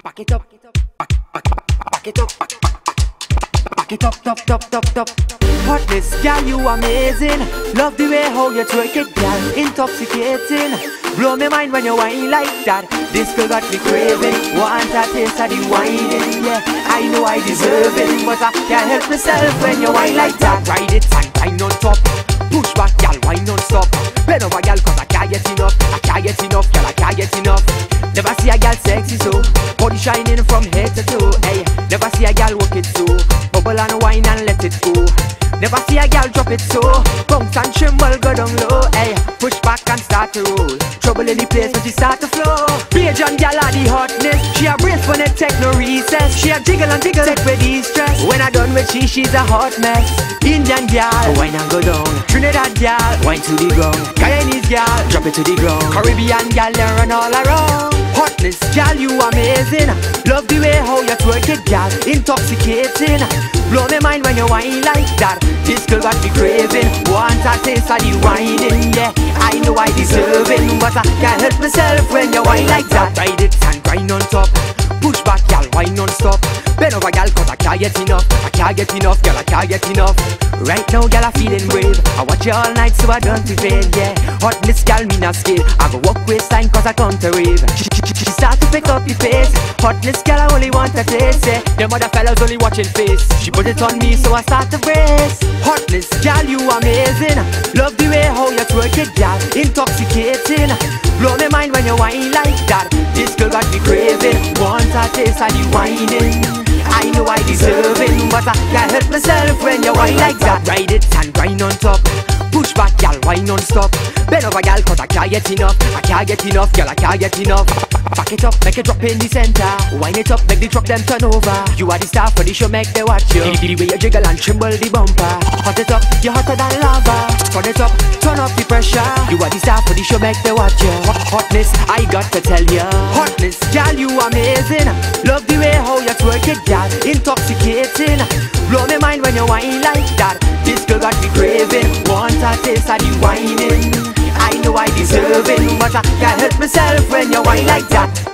Back it up, back it up, back it up, top. Hotness, girl, you amazing. Love the way how you twerk it, girl, intoxicating. Blow my mind when you whine like that. This girl got me craving. Want a taste of the whining, yeah. I know I deserve it, but I can't help myself when you whine like that. Ride it and whine on top. Push back, girl, whine non-stop. Bend over, girl, cause I can't get enough. I can't get enough, girl, I can't get enough. Never see a girl sexy so, body shining from head to toe. Hey, never see a girl walk it so, bubble and wine and let it go. Never see a girl drop it so, bounce and tremble, go down low. Hey, push back and start to roll. Trouble in the place when she start to flow. Veejay on girl are the hotness. She a brace when it take no recess. She a jiggle and jiggle, take with the stress. When I done with she's a hot mess. Indian girl, wine and go down. Trinidad girl, wine to the ground. Guyanese girl, drop it to the ground. Caribbean girl, they run all around. Hotness, girl, you amazing. Love the way how you twerk it, girl, intoxicating. Blow my mind when you whine like that. This girl got me craving. Want a taste of the whining, yeah. I know I deserve it, but I can't help myself when you whine like that. Ride it and grind on top. Push back, girl, whine non-stop. Bend over, girl, cause I can't get enough. I can't get enough, girl, I can't get enough. Right now, girl, I'm feeling brave. I watch you all night, so I don't prevail, yeah. Hotness, girl, me not scared. I go walk waistline, cause I come to rave. She start to pick up your face. Hotness, girl, I only want a taste, yeah. Them other fellas only watching face. She put it on me, so I start to brace. Hotness, girl, you amazing. Love the way how you twerk it, girl, intoxicating. Blow my mind when you whine like that. This girl got me craving. Want a taste of the whining. I know I deserve it, but I can't help myself when you whine like that. Ride it and grind on top. Push back, girl, whine non-stop. Bend over, girl, cause I can't get enough. I can't get enough, girl, I can't get enough. Back it up, make it drop in the center. Wind it up, make the truck them turn over. You are the star for the show, make they watch you. The way you jiggle and tremble the bumper. Hot it up, you're hotter than lava. Turn it up, turn up the pressure. You are the star for the show, make they watch you. Hotness, I got to tell ya. Hotness, girl, you amazing. Love the way how you twerk it, girl, intoxicating. Blow my mind when you whine like that. This girl got me craving. Want a taste of the whining. I know I deserve it, but I can't help myself when you whine like that.